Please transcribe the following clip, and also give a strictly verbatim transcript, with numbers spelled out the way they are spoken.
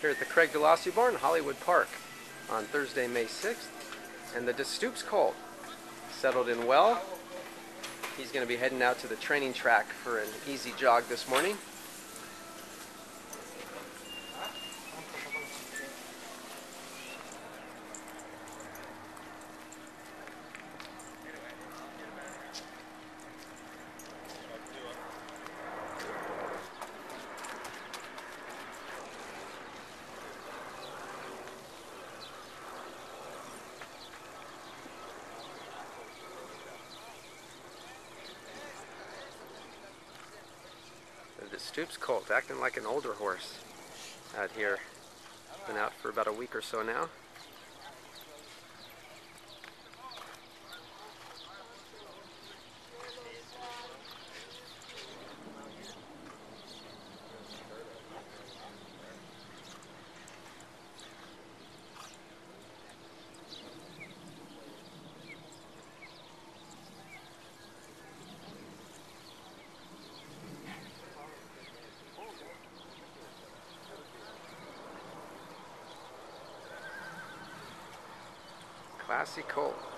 here at the Craig DeLossio Barn, Hollywood Park, on Thursday, May sixth. And the STOOPS Colt settled in well. He's going to be heading out to the training track for an easy jog this morning. The STOOPS Colt acting like an older horse out here. Been out for about a week or so now. Classy colt.